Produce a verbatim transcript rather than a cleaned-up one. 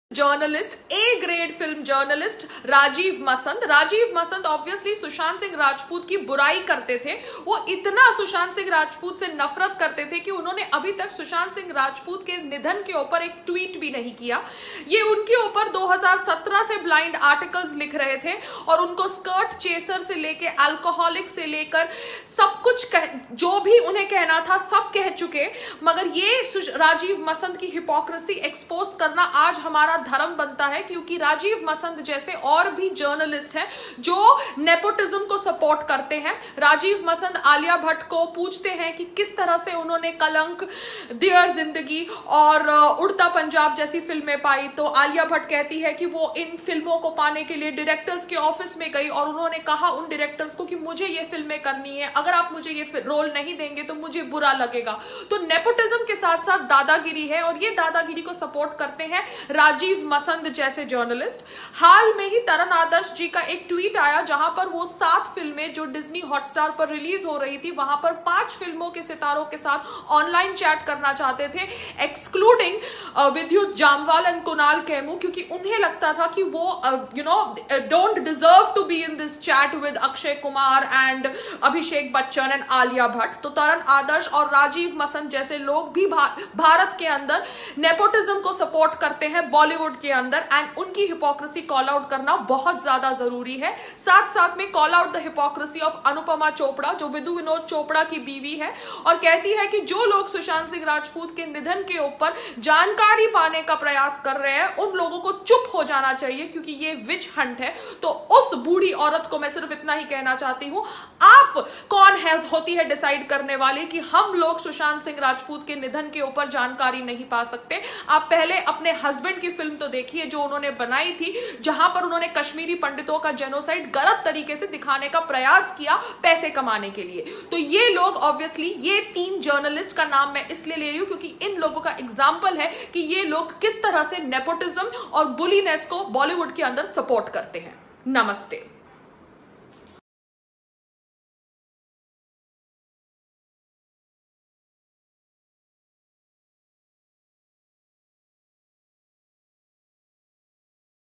Journalist, A grade film journalist Rajeev Masand. Rajeev Masand obviously Sushant Singh Rajput की बुराई करते थे। वो इतना सुशांत सिंह राजपूत से नफरत करते थे कि उन्होंने अभी तक सुशांत सिंह राजपूत के निधन के ऊपर एक ट्वीट भी नहीं किया। ये उनके ऊपर दो हज़ार सत्रह से ब्लाइंड आर्टिकल्स लिख रहे थे और उनको स्कर्ट चेसर से लेकर अल्कोहलिक से लेकर सब कुछ कह, जो भी उन्हें कहना था सब कह चुके। मगर ये राजीव मसंद की हिपोक्रेसी एक्सपोज करना आज हमारा धर्म बनता है, क्योंकि राजीव मसंद जैसे और भी जर्नलिस्ट हैं जो नेपोटिज्म को सपोर्ट करते हैं। राजीव मसंद आलिया भट्ट को पूछते हैं कि किस तरह से उन्होंने कलंक, डियर जिंदगी और उड़ता पंजाब जैसी फिल्में पाई, तो आलिया भट्ट कहती है कि वो इन फिल्मों को पाने के लिए डायरेक्टर्स के ऑफिस में गई और उन्होंने कहा उन डायरेक्टर्स को कि मुझे ये फिल्में करनी है, अगर आप मुझे ये रोल नहीं देंगे तो मुझे बुरा लगेगा। तो नेपोटिज्म के साथ साथ दादागिरी है और ये दादागिरी को सपोर्ट करते हैं राजीव मसंद जैसे जर्नलिस्ट। हाल में ही तरन आदर्श जी का एक ट्वीट आया जहां पर वो सात फिल्में जो डिज्नी हॉटस्टार पर रिलीज हो रही थी वहां पर पांच फिल्मों के सितारों के साथ ऑनलाइन चैट करना चाहते थे, एक्सक्लूडिंग विद्युत जामवाल एंड कुणाल खेमू, क्योंकि उन्हें लगता था कि वो you know don't deserve to be in this chat with Akshay Kumar and Abhishek Bachchan and Alia Bhatt. तो तरन आदर्श और राजीव मसंद जैसे लोग भी भा, भारत के अंदर नेपोटिज्म को सपोर्ट करते हैं बॉलीवुड के अंदर, एंड उनकी हिपोक्रेसी कॉल आउट करना बहुत ज्यादा जरूरी है। साथ साथ में call out the hypocrisy of Anupama Chopra जो विदु विनोद चोपड़ा की बीवी है और कहती है कि जो लोग सुशांत सिंह राजपूत के निधन के ऊपर जानकारी पाने का प्रयास कर रहे हैं उन लोगों को चुप हो जाना चाहिए, क्योंकि ये विच हंट है। तो उस बूढ़ी औरत को मैं सिर्फ इतना ही कहना चाहती हूं, आप कौन है होती है डिसाइड करने वाली कि हम लोग सुशांत सिंह राजपूत के निधन के ऊपर जानकारी नहीं पा सकते। आप पहले अपने हस्बैंड की फिल्म तो देखिए जो उन्होंने बनाई थी, जहां पर उन्होंने कश्मीरी पंडितों का जेनोसाइड गलत तरीके से दिखाने का प्रयास किया पैसे कमाने के लिए। तो ये लोग ऑब्वियसली, ये तीन जर्नलिस्ट का नाम मैं इसलिए ले रही हूं क्योंकि इन लोगों का एग्जाम्पल है कि ये लोग किस तरह से नेपोटिज्म और बुलीनेस को बॉलीवुड के अंदर सपोर्ट करते हैं। नमस्ते।